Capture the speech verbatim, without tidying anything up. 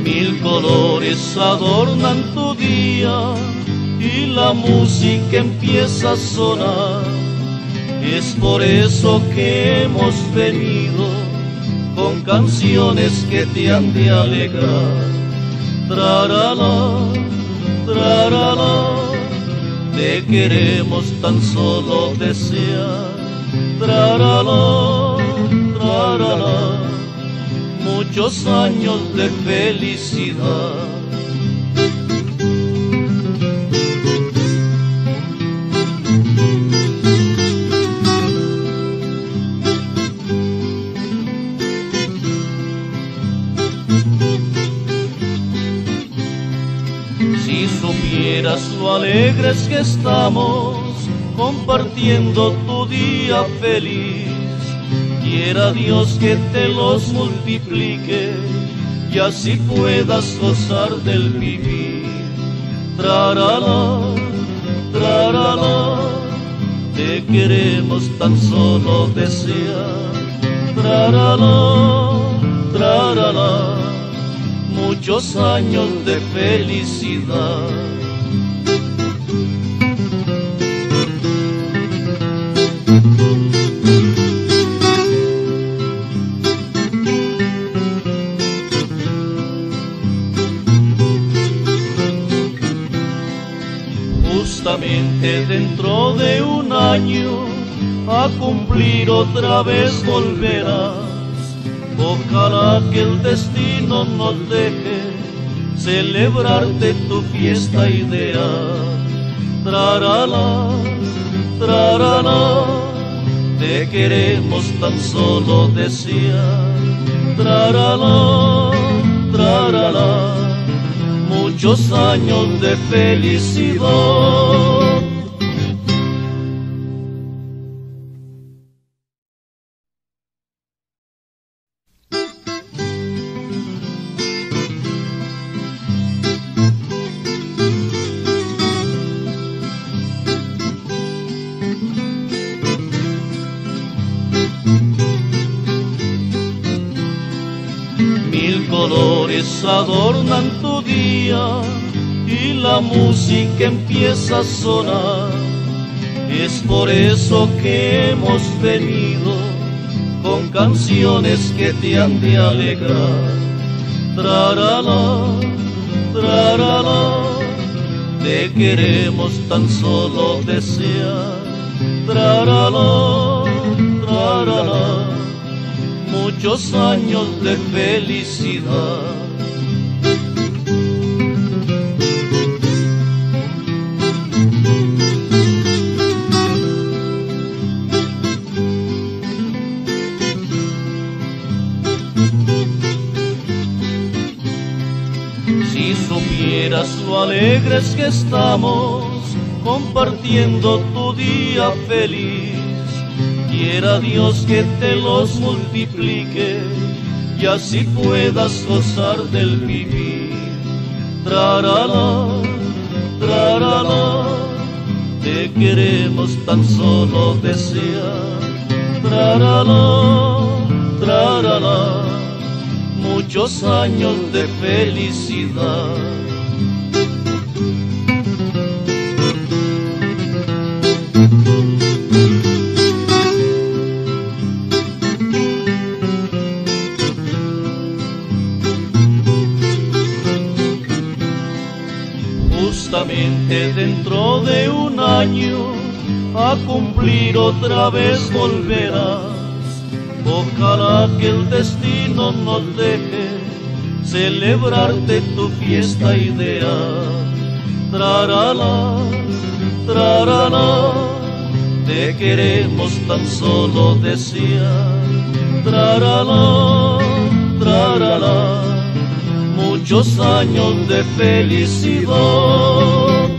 Mil colores adornan tu día y la música empieza a sonar. Es por eso que hemos venido con canciones que te han de alegrar. Trarala, trarala, te queremos tan solo desear. Trarala, trarala, muchos años de felicidad. Si supieras lo alegres que estamos compartiendo tu día feliz, quiera Dios que te los multiplique y así puedas gozar del vivir. Trarala, trarala, te queremos tan solo desear. Trarala, trarala, muchos años de felicidad. Justamente dentro de un año a cumplir otra vez volverás. Ojalá que el destino nos deje celebrarte tu fiesta ideal. Trarala, trarala, te queremos tan solo desear. Trarala, trarala, muchos años de felicidad. Mil colores adornan tu día y la música empieza a sonar. Es por eso que hemos venido con canciones que te han de alegrar. Trarala, trarala, te queremos tan solo desear. Trarala, trarala, muchos años de felicidad. Si supieras lo alegres que estamos compartiendo tu día feliz, quiera Dios que te los multiplique y así puedas gozar del vivir. Trarala, trarala, te queremos tan solo desear. Trarala, trarala, muchos años de felicidad. Justamente dentro de un año a cumplir otra vez volverás. Ojalá que el destino nos deje celebrarte tu fiesta ideal. Trarala, trarala, te queremos tan solo desear. Trarala, trarala, muchos años de felicidad.